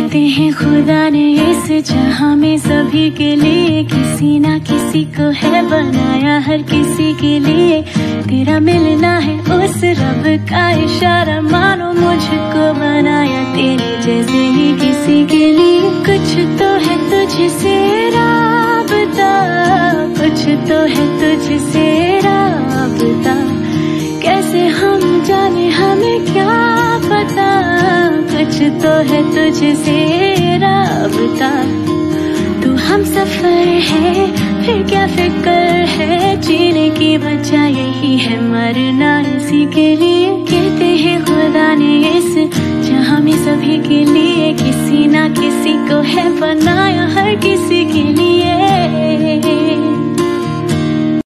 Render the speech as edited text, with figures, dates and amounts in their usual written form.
कहते हैं खुदा ने इस जहां में सभी के लिए किसी ना किसी को है बनाया, हर किसी के लिए तेरा मिलना है उस रब का इशारा। मानो मुझको बनाया तेरे जैसे ही किसी के लिए। कुछ तो है तुझसे राबता, कुछ तो है तुझसे राबता, कैसे हम जाने हमें क्या पता। कुछ तो है तुझसे राबता, तू हम सफर है फिर क्या फिक्र है। जीने की वजह यही है, मरना इसी के लिए। कहते हैं खुदा ने इस जहां में सभी के लिए किसी ना किसी को है बनाया, हर किसी के लिए।